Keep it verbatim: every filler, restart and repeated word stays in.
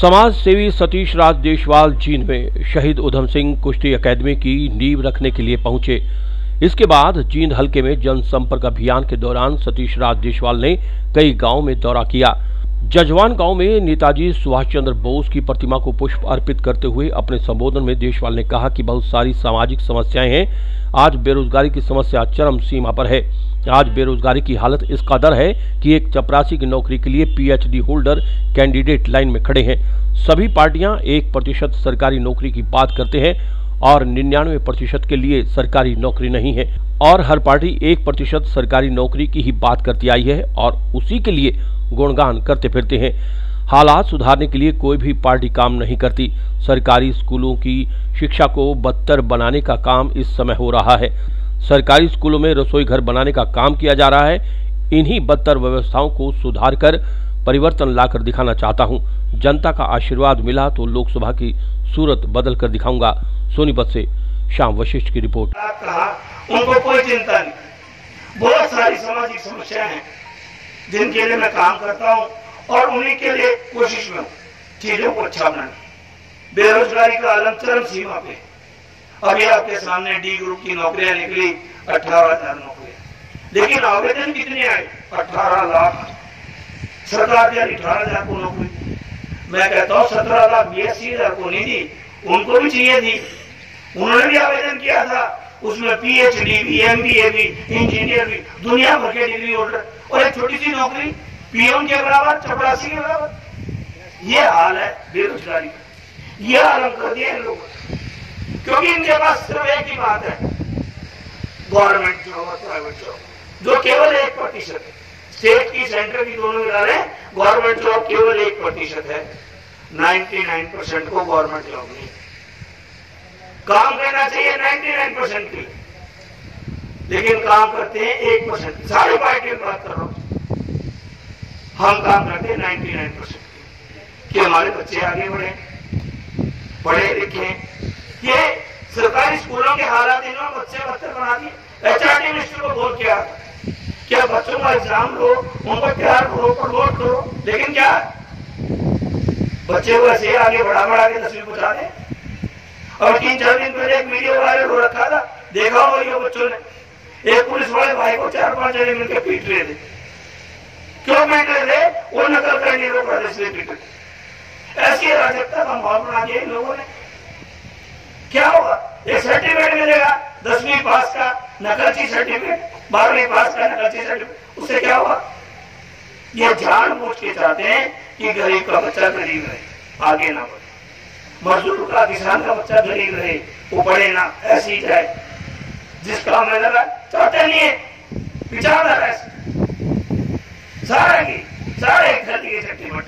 समाज सेवी सतीश राज देशवाल जींद में शहीद उधम सिंह कुश्ती अकेडमी की नींव रखने के लिए पहुंचे। इसके बाद जींद हलके में जनसंपर्क अभियान के दौरान सतीश राज देशवाल ने कई गांवों में दौरा किया। जजवान गांव में नेताजी सुभाष चंद्र बोस की प्रतिमा को पुष्प अर्पित करते हुए अपने संबोधन में देशवाल ने कहा कि बहुत सारी सामाजिक समस्याएं हैं। आज बेरोजगारी की समस्या चरम सीमा पर है। आज बेरोजगारी की हालत इस कदर है कि एक चपरासी की नौकरी के लिए पीएचडी होल्डर कैंडिडेट लाइन में खड़े हैं। सभी पार्टियां एक प्रतिशत सरकारी नौकरी की बात करते हैं और निन्यानवे प्रतिशत के लिए सरकारी नौकरी नहीं है, और हर पार्टी एक प्रतिशत सरकारी नौकरी की ही बात करती आई है और उसी के लिए गुणगान करते फिरते हैं। हालात सुधारने के लिए कोई भी पार्टी काम नहीं करती। सरकारी स्कूलों की शिक्षा को बदतर बनाने का काम इस समय हो रहा है। सरकारी स्कूलों में रसोई घर बनाने का काम किया जा रहा है। इन्हीं बदतर व्यवस्थाओं को सुधार कर परिवर्तन लाकर दिखाना चाहता हूं। जनता का आशीर्वाद मिला तो लोकसभा की सूरत बदल कर दिखाऊंगा। सोनीपत से श्याम वशिष्ठ की रिपोर्ट। उनको कोई चिंता नहीं। बहुत सारी सामाजिक समस्याएं हैं जिनके लिए मैं काम करता हूं और उन्हीं के लिए कोशिश में हूं चीजों को अच्छा बनाने। बेरोजगारी का आलम चरम सीमा पे। अभी आपके सामने डी ग्रुप की नौकरियां निकली, अठारह हजार नौकरियां, लेकिन आवेदन कितने आए? अठारह लाख। सरकार दिया अठारह हजार को नौकरी। मैं कहता हूँ सत्रह लाख बयासी हजार को नहीं दी, उनको भी चाहिए थी। उन्होंने भी आवेदन किया था, उसमें पीएचडी भी, एमबीए भी, इंजीनियर भी, दुनिया भर के डिग्री होल्डर, और एक छोटी सी नौकरी पीएम के बराबर, चपरासी के बराबर। ये हाल है बेरोजगारी का। ये हाल हम कर दिए इन लोगों ने, क्योंकि इनके पास सिर्फ एक ही बात है, गवर्नमेंट जॉब और प्राइवेट जॉब, जो केवल एक प्रतिशत है। स्टेट की, सेंटर की, दोनों मिला रहे, गवर्नमेंट जॉब केवल एक प्रतिशत है। निन्यानवे परसेंट को गवर्नमेंट जॉब नहीं। काम करना चाहिए निन्यानवे परसेंट की, लेकिन काम करते हैं एक परसेंट। सारी पार्टी की बात कर रहा हूं। हम काम करते हैं निन्यानवे परसेंट की, कि हमारे बच्चे आगे बढ़े, पढ़े लिखे। ये सरकारी स्कूलों के हालात इन्होंने बच्चे बदतर बना दिए। एचआरडी मिनिस्टर को बोल किया क्या बच्चों का एग्जाम लो, उनको तैयार करो, प्रमोट करो, लेकिन क्या बच्चे को ऐसे आगे बढ़ा बढ़ा के दसवीं पहुंचा दे। और तीन चार दिन पहले एक वीडियो वायरल हो रखा था, देखा हो ये बच्चों ने, एक पुलिस वाले भाई को चार पांच जने मिलकर पीट रहे थे। क्यों पीट रहे थे? वो नकल करने रोक रहे थे, इसलिए पीट रहे। ऐसी अराजकता का माहौल बना दिया इन लोगों ने। क्या होगा? एक सर्टिफिकेट मिलेगा दसवीं पास का, नकलची सर्टिफिकेट, बारहवीं पास का नकलची सर्टिफिकेट, उससे क्या होगा? ये जानबूझ के चाहते हैं कि गरीब का बच्चा गरीब रहे, आगे ना बढ़े। मजदूर का, किसान का बच्चा गरीब रहे, वो पढ़े ना, ऐसी जाए। जिस काम में लगा चाहते नहीं है, विचारधारा है सारे की सारे एक के सर्टिफिकेट